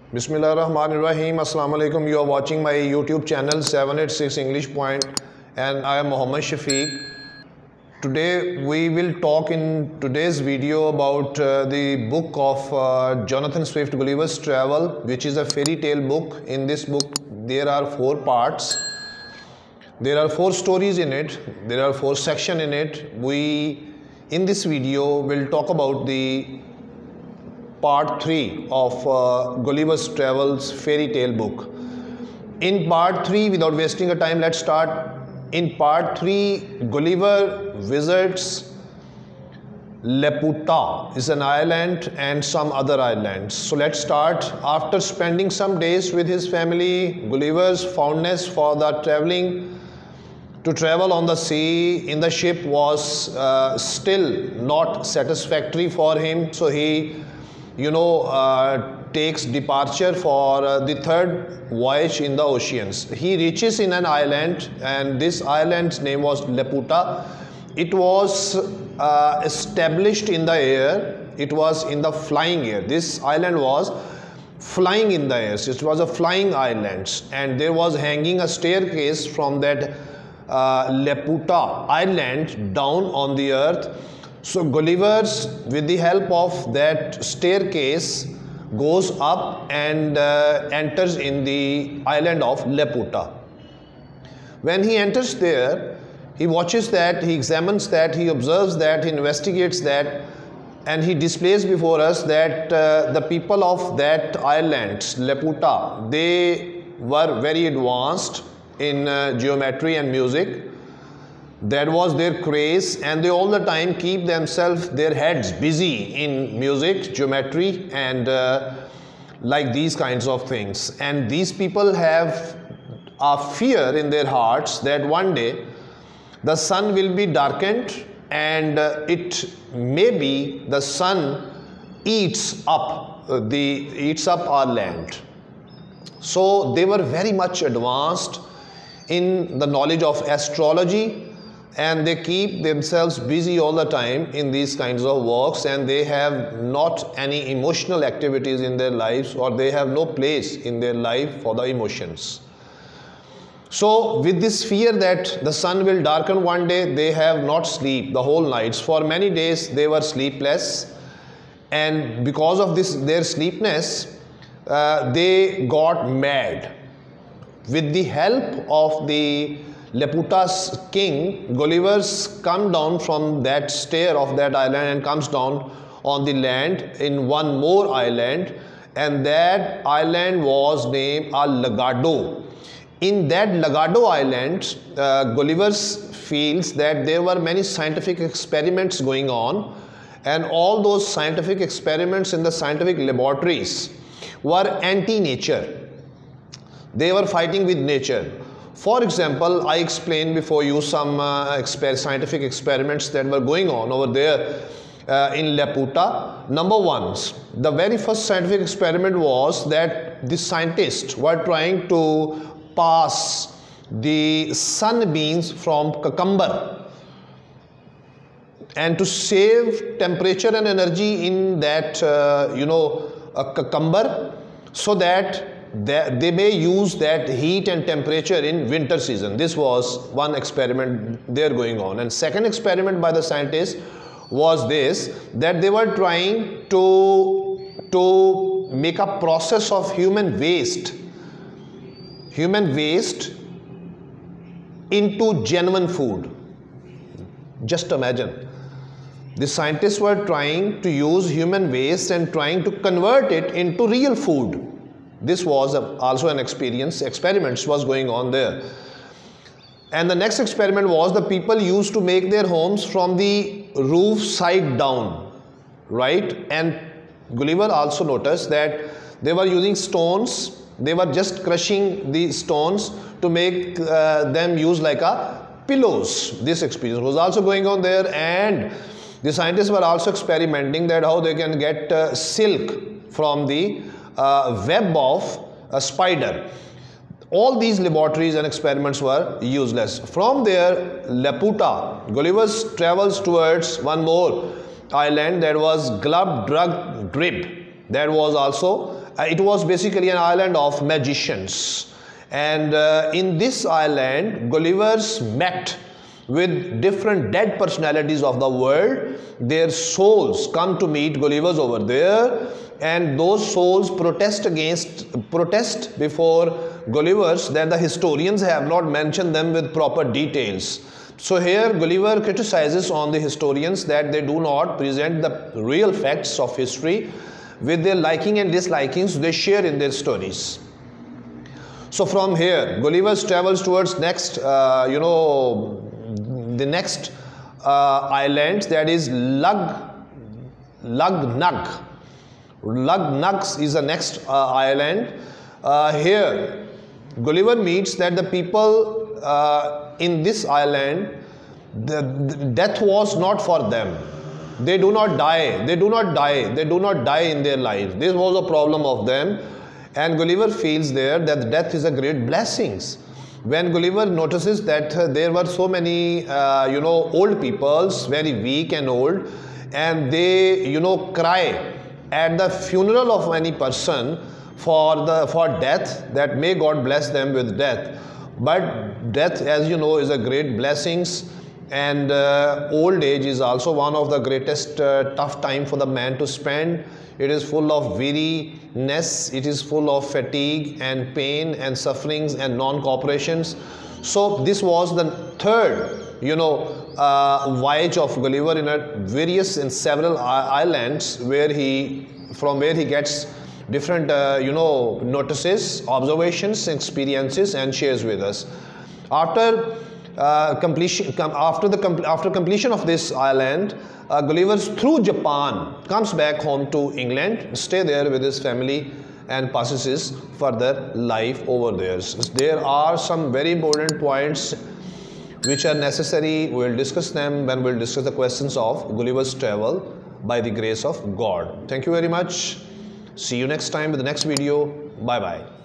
Bismillahirrahmanirrahim. Assalamu alaikum. You are watching my YouTube channel 786 English Point, and I am Mohammed Shafiq. Today we will talk in today's video about the book of Jonathan Swift, Gulliver's Travel, which is a fairy tale book. In this book there are 4 parts. There are 4 stories in it. There are 4 sections in it. We in this video will talk about the part 3 of Gulliver's Travels fairy tale book. In part 3, without wasting a time, let's start. In part 3, Gulliver visits Laputa, is an island, and some other islands. So let's start. After spending some days with his family, Gulliver's fondness for the travel on the sea in the ship was still not satisfactory for him. So he takes departure for the 3rd voyage in the oceans. He reaches in an island, and this island's name was Laputa. It was established in the air. It was in the flying air. This island was flying in the air. It was a flying island, and there was hanging a staircase from that Laputa island down on the earth. So Gulliver, with the help of that staircase, goes up and enters in the island of Laputa. When he enters there, he watches that, he examines that, he observes that, he investigates that, and he displays before us that the people of that island, Laputa, they were very advanced in geometry and music. That was their craze, and they all the time keep themselves, their heads busy in music, geometry, and like these kinds of things. And these people have a fear in their hearts that one day the sun will be darkened, and it may be the sun eats up our land. So they were very much advanced in the knowledge of astrology, and they keep themselves busy all the time in these kinds of works, and they have not any emotional activities in their lives, or they have no place in their life for the emotions. So with this fear that the sun will darken one day, they have not sleep the whole nights. For many days they were sleepless, and because of this their sleepiness, they got mad. With the help of the Laputa's king, Gulliver's come down from that stair of that island and comes down on the land in one more island, and that island was named Lagado. In that Lagado island, Gulliver feels that there were many scientific experiments going on, and all those scientific experiments in the scientific laboratories were anti-nature. They were fighting with nature. For example, I explained before you some scientific experiments that were going on over there in Laputa. Number 1, the very first scientific experiment was that the scientists were trying to pass the sunbeams from cucumber, and to save temperature and energy in that a cucumber, so that they may use that heat and temperature in winter season. This was one experiment there going on. And second experiment by the scientists was this, that they were trying to make a process of human waste into genuine food. Just imagine, the scientists were trying to use human waste and trying to convert it into real food. This was also an experiments was going on there. And the next experiment was the people used to make their homes from the roof side down, right? And Gulliver also noticed that they were using stones. They were just crushing the stones to make them use like a pillows. This experience was also going on there, and the scientists were also experimenting that how they can get silk from the web of a spider. All these laboratories and experiments were useless. From there, Laputa, Gulliver travels towards one more island, that was Glub Drug Drib. That was also It was basically an island of magicians, and in this island Gullivers met with different dead personalities of the world. Their souls come to meet Gullivers over there, and those souls protest before Gullivers that the historians have not mentioned them with proper details. So here Gulliver criticizes on the historians that they do not present the real facts of history with their liking and dislikings they share in their stories. So from here Gulliver travels towards next the next island, that is Lugnug. Lugnug is the next island. Here Gulliver meets that the people in this island, the death was not for them. They do not die. They do not die. They do not die in their life. This was a problem of them, and Gulliver feels there that death is a great blessings. When Gulliver notices that there were so many old peoples, very weak and old, and they cry at the funeral of any person for death, that may God bless them with death. But death, as you know, is a great blessings, and old age is also one of the greatest tough time for the man to spend. It is full of weariness, it is full of fatigue and pain and sufferings and non-cooperations. So this was the third voyage of Gulliver in various and several islands from where he gets different notices, observations, experiences, and shares with us. After completion of this island, Gulliver through Japan comes back home to England, stay there with his family, and passes his further life over there. There are some very important points which are necessary. We will discuss them when we will discuss the questions of Gulliver's travel by the grace of God. Thank you very much. See you next time with the next video. Bye bye.